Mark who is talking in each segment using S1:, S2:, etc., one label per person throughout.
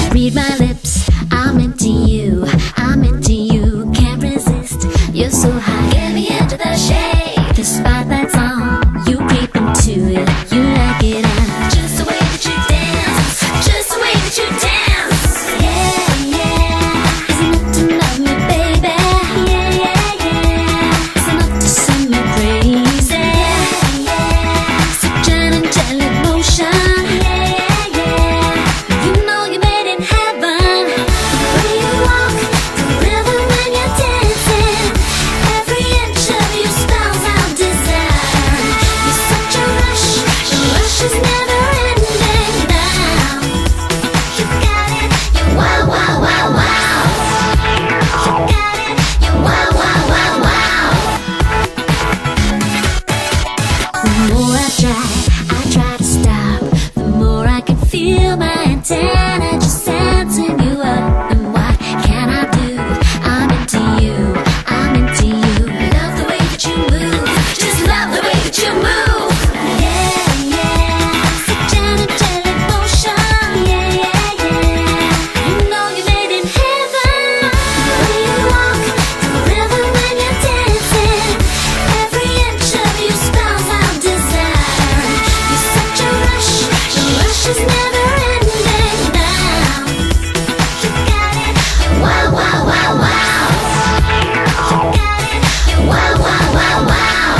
S1: Read my lips, I'm into you, I'm into you, can't resist, you're so high. Get me into the shade, the spotlight's on, you creep into it, you like it, and just the way that you dance, just the way that you dance. Yeah, yeah, is enough to love me, baby. Yeah, yeah, yeah, it's enough to send me crazy. Yeah, yeah, such an angelic motion. I try to stop, the more I can feel my antenna just sensing you up. And what can I do? I'm into you, I'm into you. Love the way that you move, just love the way that you move. Yeah, yeah, such an angelic motion. Yeah, yeah, yeah, you know you're made in heaven. The way you walk, the rhythm when you're dancing, every inch of you spells out desire. It's never ending now. You got it. Wow, wow, wow, wow. You got it. Wow, wow, wow, wow.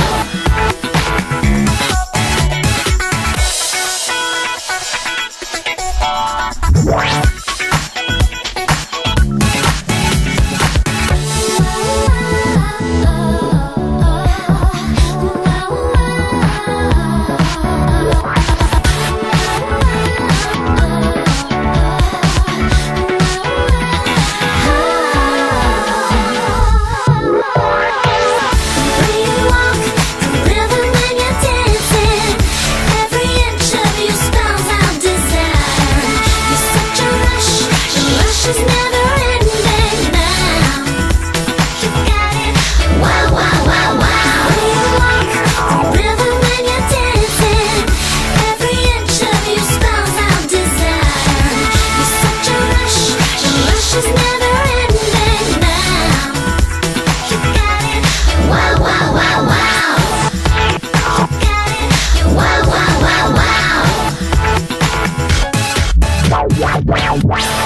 S1: Wow.